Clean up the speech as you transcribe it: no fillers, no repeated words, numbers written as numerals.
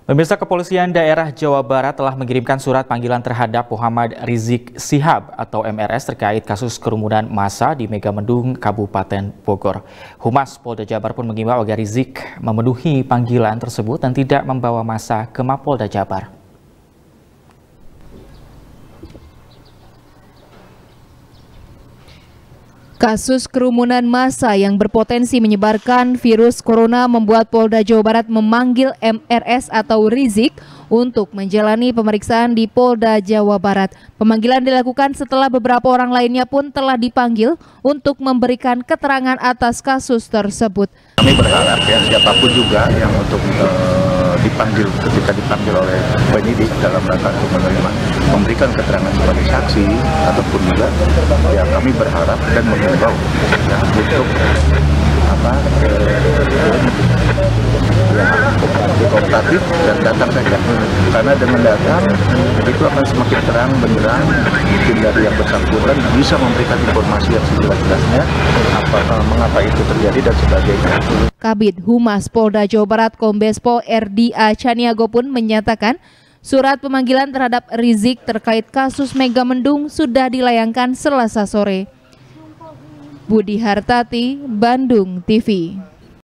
Pemirsa, Kepolisian Daerah Jawa Barat telah mengirimkan surat panggilan terhadap Muhammad Rizik Syihab atau MRS terkait kasus kerumunan massa di Megamendung, Kabupaten Bogor. Humas Polda Jabar pun mengimbau agar Rizik memenuhi panggilan tersebut dan tidak membawa massa ke Mapolda Jabar. Kasus kerumunan massa yang berpotensi menyebarkan virus corona membuat Polda Jawa Barat memanggil MRS atau Rizik untuk menjalani pemeriksaan di Polda Jawa Barat. Pemanggilan dilakukan setelah beberapa orang lainnya pun telah dipanggil untuk memberikan keterangan atas kasus tersebut. Kami berharap ya siapapun juga yang untuk ketika dipanggil oleh penyidik dalam rangka untuk memberikan keterangan sebagai saksi ataupun juga ya kami berharap dan mengimbau ya, untuk kooperatif dan datang saja, karena dengan datang itu akan semakin terang benderang, mungkin dari yang bersangkutan bisa memberikan informasi yang sejelas-jelasnya mengapa itu terjadi dan sebagainya. Kabid Humas Polda Jawa Barat Kombes Pol RDA Chaniago pun menyatakan surat pemanggilan terhadap Rizik terkait kasus Megamendung sudah dilayangkan Selasa sore. Budi Hartati, Bandung TV.